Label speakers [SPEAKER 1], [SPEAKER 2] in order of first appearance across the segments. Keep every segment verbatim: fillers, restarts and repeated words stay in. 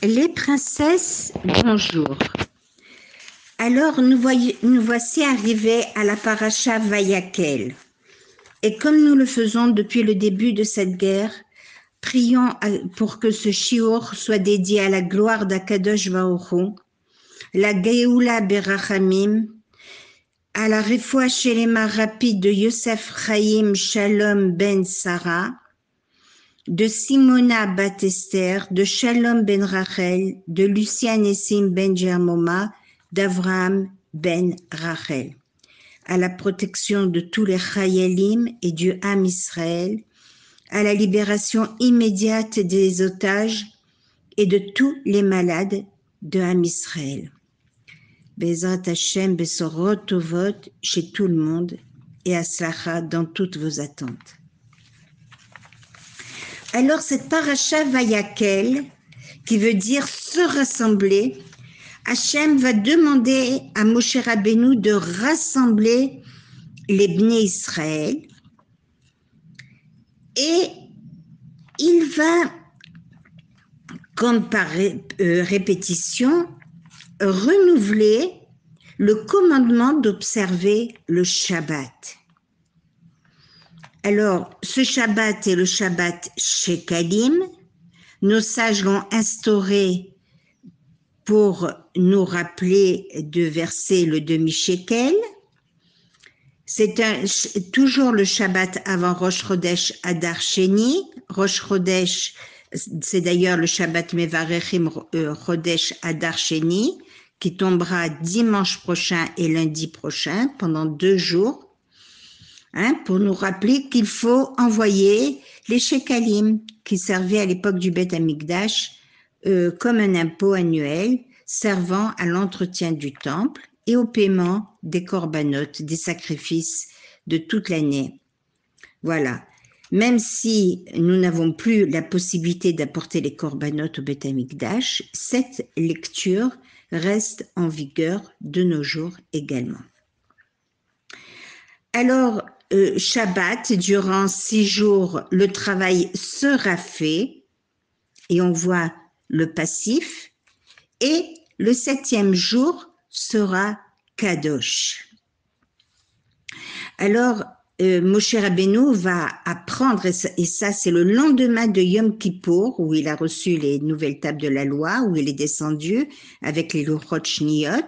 [SPEAKER 1] Les princesses, bonjour. Alors nous, voy- nous voici arrivés à la paracha Vayakel. Et comme nous le faisons depuis le début de cette guerre, prions pour que ce shiur soit dédié à la gloire d'Akadosh Baruch Hu, la Geoula Berachamim, à la refoua shelema rapide de Yosef Chaim Shalom ben Sarah, de Simona bat Esther, de Shalom ben Rachel, de Lucien Nessim ben Jermoma, d'Avraham ben Rachel, à la protection de tous les Chayalim et du Ham Israël, à la libération immédiate des otages et de tous les malades de Ham Israël. Bezrat Hashem, Besorot Tovot chez tout le monde et Aslacha dans toutes vos attentes. Alors cette paracha Vayakel, qui veut dire se rassembler, Hachem va demander à Moshe Rabbeinu de rassembler les Bnei Israël et il va, comme par ré, euh, répétition, renouveler le commandement d'observer le Shabbat. Alors, ce Shabbat est le Shabbat Shekalim. Nos sages l'ont instauré pour nous rappeler de verser le demi-shekel. C'est un, toujours le Shabbat avant Rosh Chodesh Adar Sheni. Rosh Chodesh, c'est d'ailleurs le Shabbat Mevarechim Chodesh Adar Sheni, qui tombera dimanche prochain et lundi prochain, pendant deux jours. Hein, pour nous rappeler qu'il faut envoyer les shekalim qui servaient à l'époque du Beth Amikdash euh, comme un impôt annuel servant à l'entretien du temple et au paiement des corbanotes, des sacrifices de toute l'année. Voilà. Même si nous n'avons plus la possibilité d'apporter les corbanotes au Beth Amikdash, cette lecture reste en vigueur de nos jours également. Alors, Euh, Shabbat, durant six jours, le travail sera fait et on voit le passif. Et le septième jour sera Kadosh. Alors, euh, Moshe Rabbeinu va apprendre, et ça, et ça c'est le lendemain de Yom Kippour, où il a reçu les nouvelles tables de la loi, où il est descendu avec les Luchot Shniyot.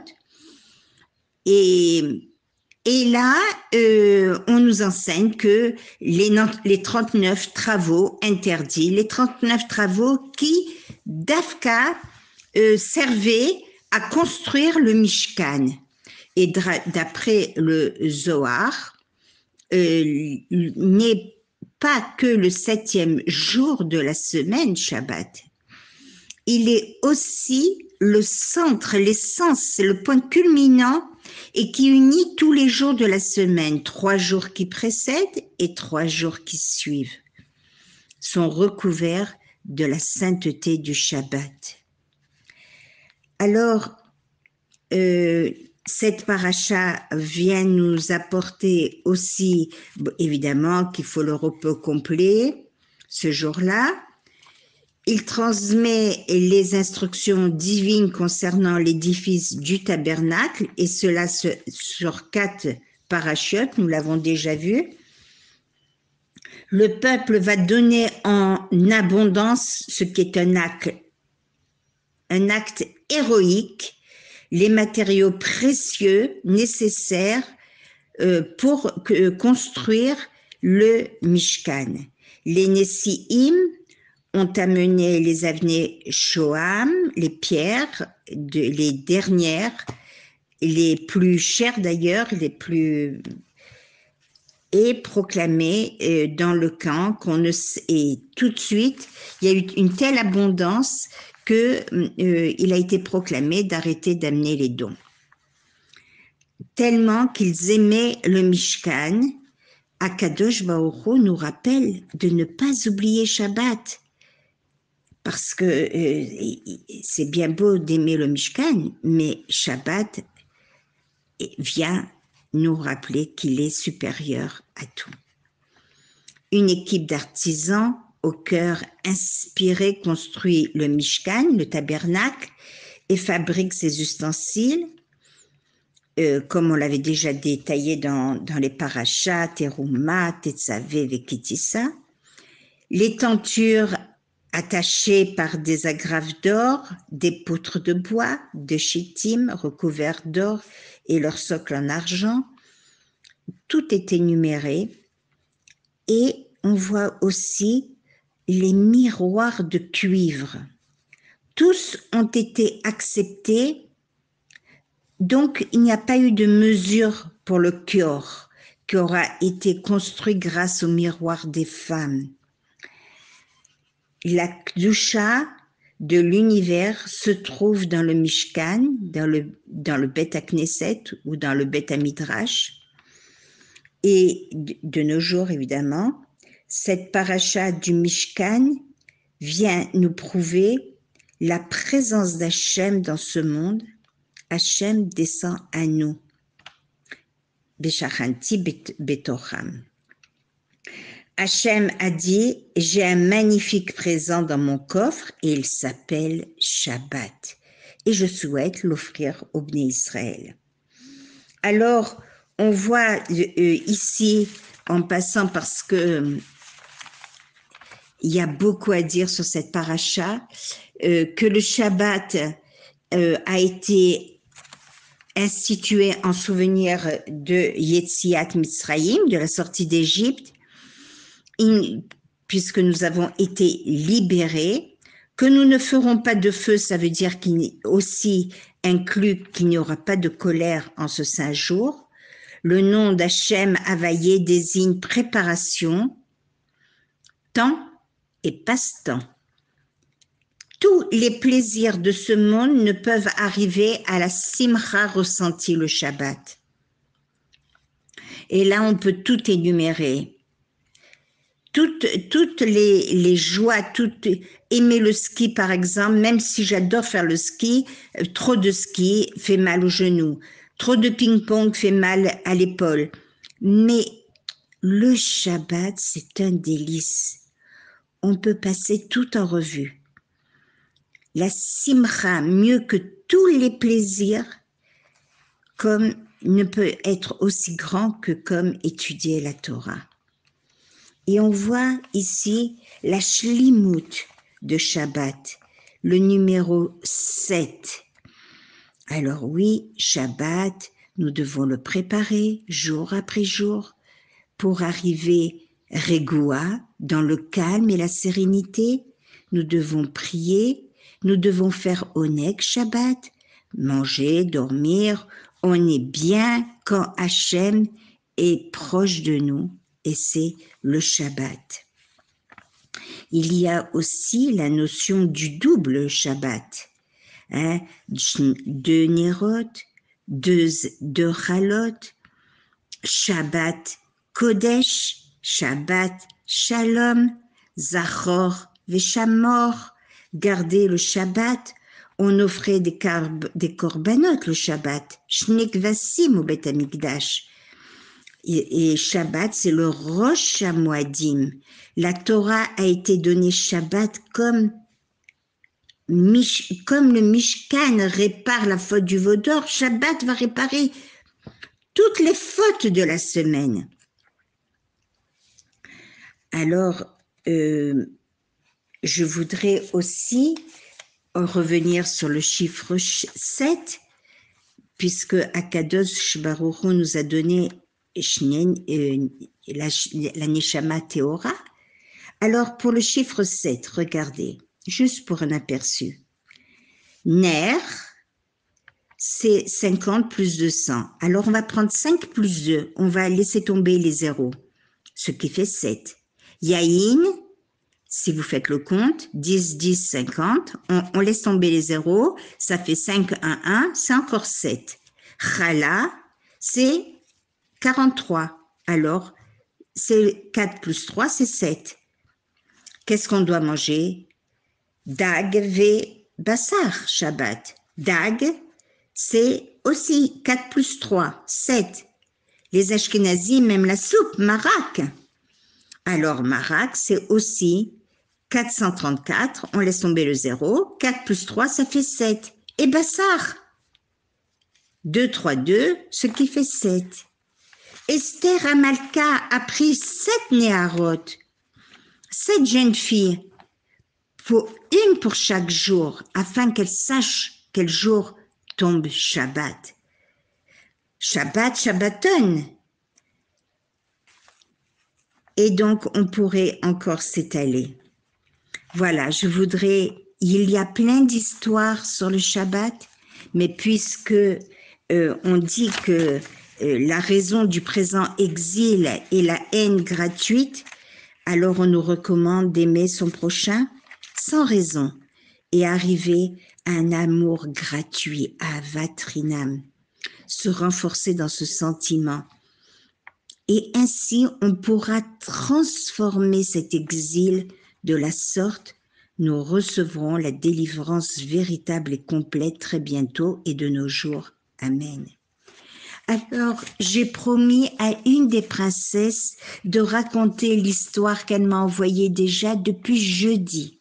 [SPEAKER 1] Et... Et là, euh, on nous enseigne que les, les trente-neuf travaux interdits, les trente-neuf travaux qui, d'Afka, euh, servaient à construire le Mishkan. Et d'après le Zohar, euh, n'est pas que le septième jour de la semaine, Shabbat. Il est aussi le centre, l'essence, le point culminant et qui unit tous les jours de la semaine, trois jours qui précèdent et trois jours qui suivent, sont recouverts de la sainteté du Shabbat. Alors, euh, cette paracha vient nous apporter aussi, évidemment, qu'il faut le repos complet ce jour-là. Il transmet les instructions divines concernant l'édifice du tabernacle, et cela sur quatre parachutes, nous l'avons déjà vu. Le peuple va donner en abondance, ce qui est un acte, un acte héroïque, les matériaux précieux nécessaires euh, pour que, construire le Mishkan. Les Nessi'im ont amené les avenées Shoham, les pierres, de, les dernières, les plus chères d'ailleurs, les plus et proclamé euh, dans le camp qu'on ne et tout de suite il y a eu une telle abondance que euh, il a été proclamé d'arrêter d'amener les dons. Tellement qu'ils aimaient le Mishkan, Akadosh Baruch Hu nous rappelle de ne pas oublier Shabbat. Parce que euh, c'est bien beau d'aimer le Mishkan, mais Shabbat vient nous rappeler qu'il est supérieur à tout. Une équipe d'artisans au cœur inspiré, construit le Mishkan, le tabernacle, et fabrique ses ustensiles, euh, comme on l'avait déjà détaillé dans, dans les parachas, Teruma, Tetzavé, Vekitissa. Les tentures attachées par des agrafes d'or, des poutres de bois, de chittim recouverts d'or et leur socle en argent, tout est énuméré. Et on voit aussi les miroirs de cuivre. Tous ont été acceptés, donc il n'y a pas eu de mesure pour le kior, qui aura été construit grâce au miroir des femmes. La Kdusha de l'univers se trouve dans le Mishkan, dans le, dans le Bet HaKnesset ou dans le Bet HaMidrash. Et de nos jours, évidemment, cette paracha du Mishkan vient nous prouver la présence d'Hachem dans ce monde. Hachem descend à nous. Beshachanti betocham. Hachem a dit, j'ai un magnifique présent dans mon coffre et il s'appelle Shabbat. Et je souhaite l'offrir au Bnei Israël. Alors, on voit euh, ici, en passant parce que euh, il y a beaucoup à dire sur cette paracha, euh, que le Shabbat euh, a été institué en souvenir de Yetziat Mitzrayim, de la sortie d'Égypte, puisque nous avons été libérés, que nous ne ferons pas de feu, ça veut dire qu'il aussi inclut qu'il n'y aura pas de colère en ce saint jour. Le nom d'Hachem Havaïe désigne préparation, temps et passe-temps. Tous les plaisirs de ce monde ne peuvent arriver à la simcha ressentie le Shabbat. Et là, on peut tout énumérer. Toutes, toutes les, les joies, toutes, aimer le ski par exemple, même si j'adore faire le ski, trop de ski fait mal aux genoux, trop de ping-pong fait mal à l'épaule. Mais le Shabbat, c'est un délice. On peut passer tout en revue. La simcha, mieux que tous les plaisirs, comme ne peut être aussi grand que comme étudier la Torah. Et on voit ici la shlimut de Shabbat, le numéro sept. Alors oui, Shabbat, nous devons le préparer jour après jour pour arriver Regoua, dans le calme et la sérénité. Nous devons prier, nous devons faire Oneg Shabbat, manger, dormir. On est bien quand Hachem est proche de nous. Et c'est le Shabbat. Il y a aussi la notion du double Shabbat. Hein, deux Nerot, deux, deux Chalot, Shabbat Kodesh, Shabbat Shalom, Zachor Veshamor. Garder le Shabbat, on offrait des, carb, des korbanot le Shabbat, Shnek Vassim au Bet HaMikdash. Et, et Shabbat, c'est le Rosh HaMoadim. La Torah a été donnée Shabbat comme, Mish, comme le Mishkan répare la faute du veau d'or. Shabbat va réparer toutes les fautes de la semaine. Alors, euh, je voudrais aussi revenir sur le chiffre sept, puisque Akadosh Baruch Hu nous a donné la, la Neshama Théora. Alors, pour le chiffre sept, regardez, juste pour un aperçu. Ner, c'est cinquante plus deux cents. Alors, on va prendre cinq plus deux, on va laisser tomber les zéros, ce qui fait sept. Yaïn, si vous faites le compte, dix, dix, cinquante, on, on laisse tomber les zéros, ça fait cinq, un, un, c'est encore sept. Chala, c'est quarante-trois. Alors, c'est quatre plus trois, c'est sept. Qu'est-ce qu'on doit manger? Dag ve bassar, Shabbat. Dag, c'est aussi quatre plus trois, sept. Les Ashkénazis, même la soupe, marak. Alors, marak, c'est aussi quatre cent trente-quatre, on laisse tomber le zéro, quatre plus trois, ça fait sept. Et Bassar, deux, trois, deux, ce qui fait sept. Esther Amalka a pris sept néarot, sept jeunes filles, pour une pour chaque jour, afin qu'elles sachent quel jour tombe Shabbat. Shabbat, Shabbaton. Et donc, on pourrait encore s'étaler. Voilà, je voudrais, il y a plein d'histoires sur le Shabbat, mais puisque euh, on dit que euh, la raison du présent exil est la haine gratuite, alors on nous recommande d'aimer son prochain sans raison et arriver à un amour gratuit, à Vatrinam, se renforcer dans ce sentiment. Et ainsi, on pourra transformer cet exil de la sorte. Nous recevrons la délivrance véritable et complète très bientôt et de nos jours. Amen. Alors, j'ai promis à une des princesses de raconter l'histoire qu'elle m'a envoyée déjà depuis jeudi.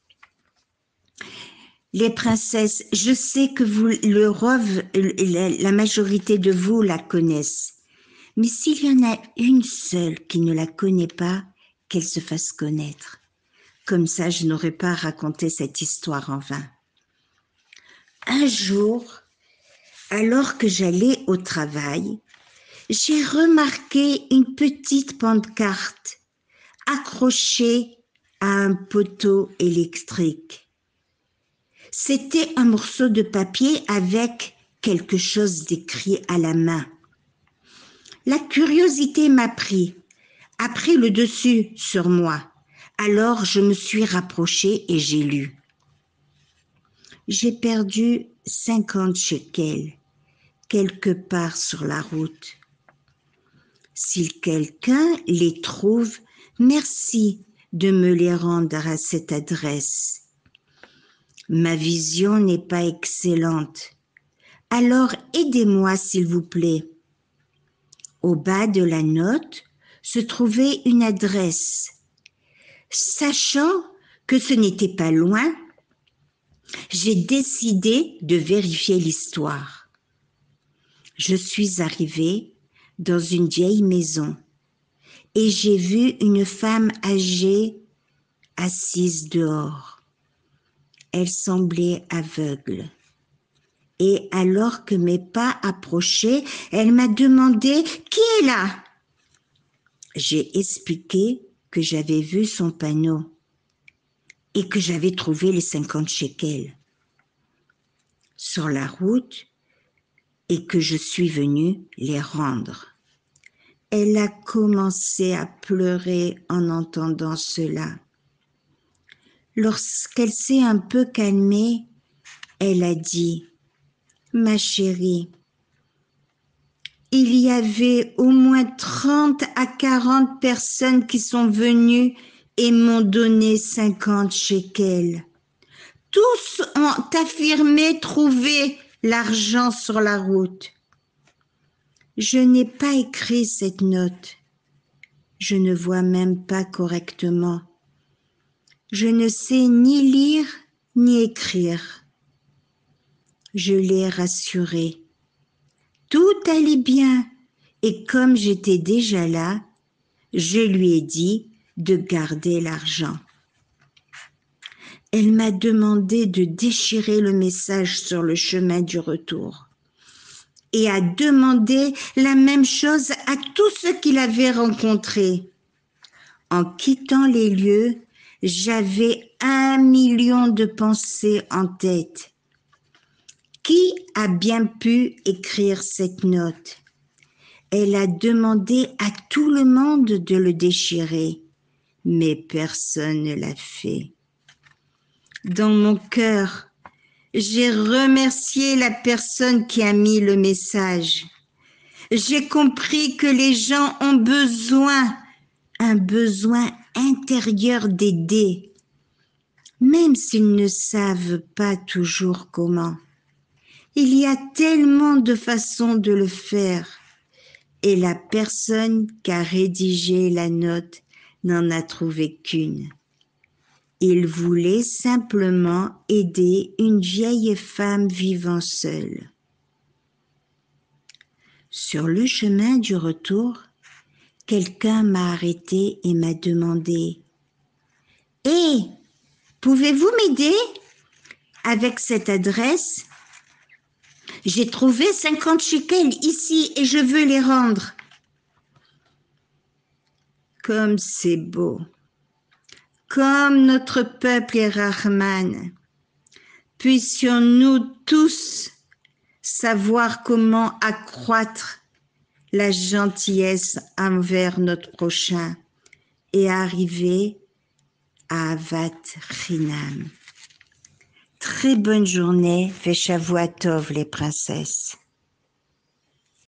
[SPEAKER 1] Les princesses, je sais que vous, le rove, la majorité de vous la connaissent. Mais s'il y en a une seule qui ne la connaît pas, qu'elle se fasse connaître. Comme ça, je n'aurais pas raconté cette histoire en vain. Un jour, alors que j'allais au travail, j'ai remarqué une petite pancarte accrochée à un poteau électrique. C'était un morceau de papier avec quelque chose d'écrit à la main. La curiosité m'a pris, a pris le dessus sur moi. Alors je me suis rapprochée et j'ai lu. J'ai perdu cinquante shekels quelque part sur la route. Si quelqu'un les trouve, merci de me les rendre à cette adresse. Ma vision n'est pas excellente. Alors aidez-moi s'il vous plaît. Au bas de la note se trouvait une adresse. Sachant que ce n'était pas loin, j'ai décidé de vérifier l'histoire. Je suis arrivée dans une vieille maison et j'ai vu une femme âgée assise dehors. Elle semblait aveugle. Et alors que mes pas approchaient, elle m'a demandé « Qui est là ?» J'ai expliqué que j'avais vu son panneau et que j'avais trouvé les cinquante shekels sur la route et que je suis venue les rendre. Elle a commencé à pleurer en entendant cela. Lorsqu'elle s'est un peu calmée, elle a dit « Ma chérie, il y avait au moins trente à quarante personnes qui sont venues et m'ont donné cinquante shekels. Tous ont affirmé trouver l'argent sur la route. Je n'ai pas écrit cette note. Je ne vois même pas correctement. Je ne sais ni lire ni écrire. Je l'ai rassurée. Tout allait bien et comme j'étais déjà là, je lui ai dit de garder l'argent. Elle m'a demandé de déchirer le message sur le chemin du retour et a demandé la même chose à tous ceux qu'il avait rencontrés. En quittant les lieux, j'avais un million de pensées en tête. Qui a bien pu écrire cette note? Elle a demandé à tout le monde de le déchirer, mais personne ne l'a fait. Dans mon cœur, j'ai remercié la personne qui a mis le message. J'ai compris que les gens ont besoin, un besoin intérieur d'aider, même s'ils ne savent pas toujours comment. Il y a tellement de façons de le faire et la personne qui a rédigé la note n'en a trouvé qu'une. Il voulait simplement aider une vieille femme vivant seule. Sur le chemin du retour, quelqu'un m'a arrêté et m'a demandé « Hé, pouvez-vous m'aider avec cette adresse ? J'ai trouvé cinquante shekels ici et je veux les rendre. » Comme c'est beau, comme notre peuple est Rahman, puissions-nous tous savoir comment accroître la gentillesse envers notre prochain et arriver à Avat Chinam. Très bonne journée, Veshavua Tov les princesses.